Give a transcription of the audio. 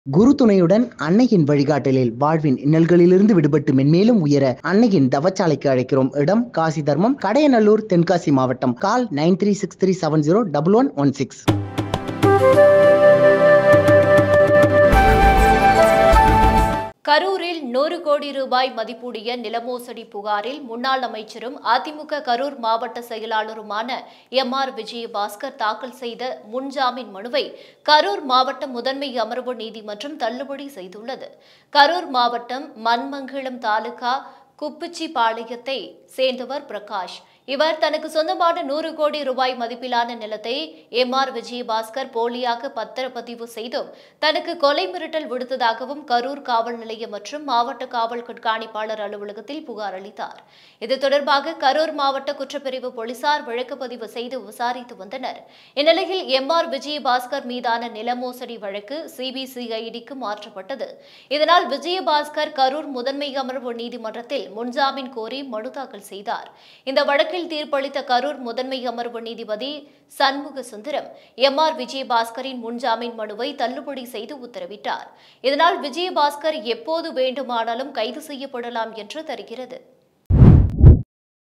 குரு துணையுடன் அன்னையின் வழிகாட்டலில் வாழ்வின் இன்னல்களிலிருந்து விடுபட்டு மென்மேலும் உயர அன்னையின் தவச்சாலைக்கு அழைக்கிறோம். இடம் காசி தர்மம், கடையநல்லூர், தென்காசி மாவட்டம். கால் 9363701116. கரூரில் 100 கோடி ரூபாய் மதிப்புடைய நிலமோசடி புகாரில் முன்னாள் அமைச்சரும் அதிமுக கரூர் மாவட்ட செயலாளருமான விஜயபாஸ்கர் தாக்கல் செய்த முன்ஜாமீன் மனுவை கரூர் மாவட்ட முதன்மை அமர்வு நீதிமன்றம் தள்ளுபடி செய்துள்ளது. கரூர் மாவட்டம் மண்மங்கலம் தாலுகா குப்பிச்சிபாளையத்தை சேர்ந்தவர் பிரகாஷ். இவர் தனக்கு சொந்தமான 100 கோடி ரூபாய் மதிப்பிலான நிலத்தை விஜயபாஸ்கர் போலியாக பத்திரப்பதிவு செய்தும் தனக்கு கொலை மிரட்டல் விடுத்ததாகவும் கரூர் காவல் நிலையம் மற்றும் மாவட்ட காவல் கண்காணிப்பாளர் அலுவலகத்தில் புகார் அளித்தார். இது தொடர்பாக கரூர் மாவட்ட குற்றப்பிரிவு போலீசார் வழக்குப்பதிவு செய்து விசாரித்து வந்தனர். இந்நிலையில் விஜயபாஸ்கர் மீதான நில மோசடி வழக்கு சிபிசிஐடிக்கு மாற்றப்பட்டது. இதனால் விஜயபாஸ்கர் கரூர் முதன்மை அமர்வு நீதிமன்றத்தில் முன்ஜாமீன் கோரி மனு தாக்கல் செய்தார். இந்த வழக்கில் தீர்ப்பளித்த கரூர் முதன்மை அமர்வு நீதிபதி சண்முக சுந்தரம் விஜயபாஸ்கரின் முன்ஜாமீன் மனுவை தள்ளுபடி செய்து உத்தரவிட்டார். இதனால் விஜயபாஸ்கர் எப்போது வேண்டுமானாலும் கைது செய்யப்படலாம் என்று தெரிகிறது.